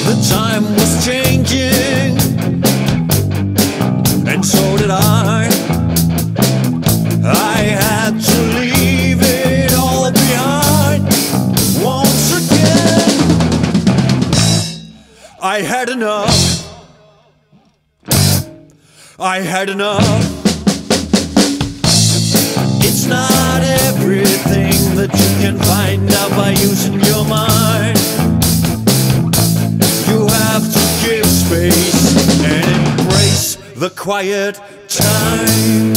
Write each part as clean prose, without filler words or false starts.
The time was changing, and so did I. I had to leave it all behind once again. I had enough. I had enough. It's not everything that you can find out by using your mind. You have to give space and embrace the quiet time.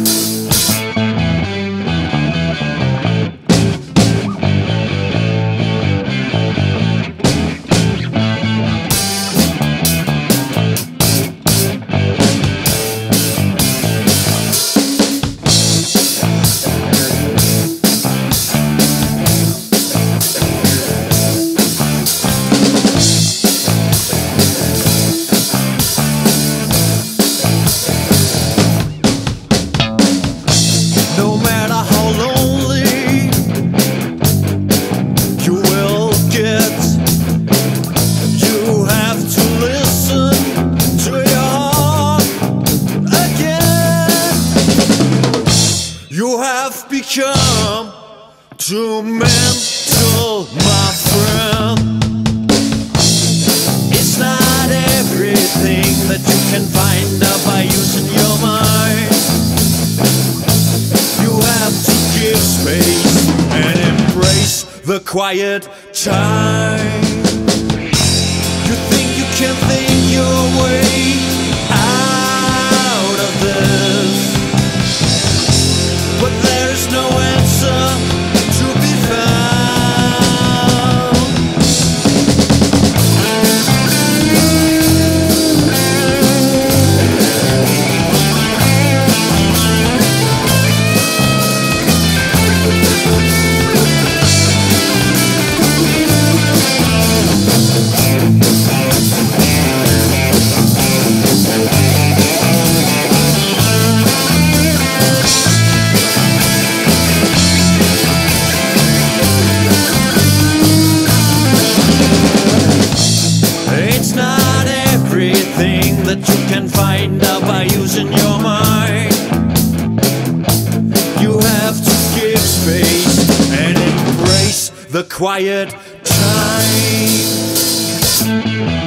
You have become too mental, my friend. It's not everything that you can find out by using your mind. You have to give space and embrace the quiet time. You think you can think your way out of this, but there's no answer to be found. That you can find out by using your mind. You have to give space and embrace the quiet time.